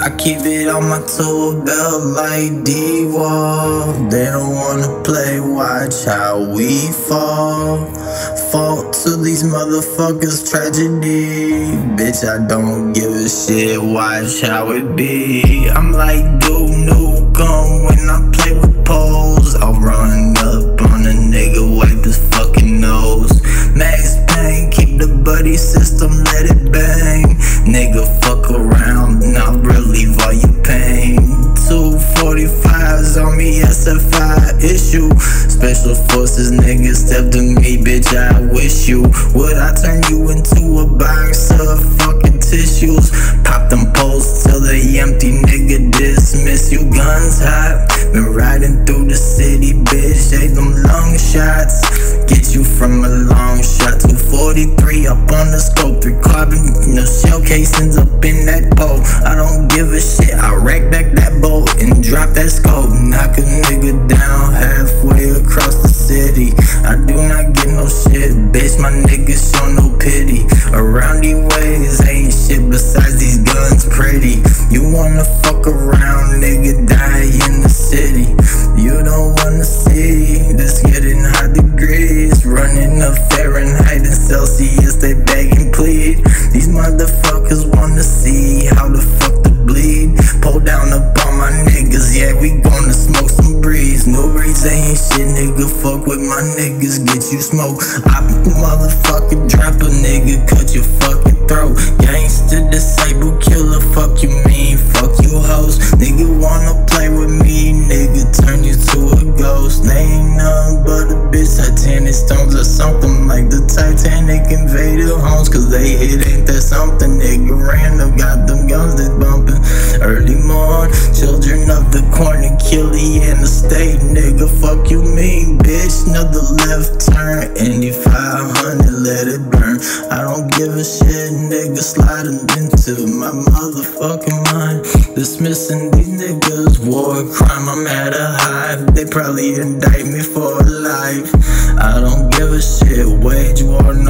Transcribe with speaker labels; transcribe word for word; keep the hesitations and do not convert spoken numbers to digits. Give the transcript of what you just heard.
Speaker 1: I keep it on my tool belt like Dewalt. They don't wanna play, watch how we fall. Fall to these motherfuckers, tragedy. Bitch, I don't give a shit, watch how it be. I'm like Duke Nukem when I play with poles. I'll run up on a nigga, wipe his fucking nose. Max Payne, keep the buddy system, let it bang. Nigga, fuck around, not relieve all your pain. two forty-fives on me, S F I issue. Special forces nigga, step to me, bitch, I wish you would. I turn you into a box of fucking tissues. Pop them posts till they empty, nigga, dismiss you. Guns hot, been riding through the city, bitch, take them long shots. Get you from a long shot. Two forty-three up on the scope, three carbon, no shell casings up in that bowl. I don't give a shit, I rack back that bolt and drop that scope. Knock a nigga down halfway across the city. I do not get no shit, bitch, my niggas show no pity. Around these ways ain't shit besides these guns pretty. You wanna fuck around, nigga, die in the city. You don't wanna see this getting hot degrees. Running up Fahrenheit and Celsius, they beg and plead. These motherfuckers wanna see how the fuck to bleed. Pull down up on my niggas, yeah, we gonna smoke some breeze. No breeze ain't shit, nigga, fuck with my niggas, get you smoke. I motherfucker drop a nigga, cut your fucking throat. Gangsta, disabled killer, fuck you mean, fuck you hoes. Nigga wanna play with me, nigga, turn you to a ghost. They ain't nothing but a bitch, Titanic stones or something like the Titanic invaded homes. Cause they hit, ain't that something, nigga, random, got them guns that bumping. Early morn, children of the corn and killy in the state, nigga, fuck you mean, bitch. Another left turn, Indy five hundred, let it burn. I don't give a shit, nigga, sliding into my motherfucking mind. Dismissing these niggas, war crime, I'm at a high. They probably indict me for life. I don't give a shit, wage war,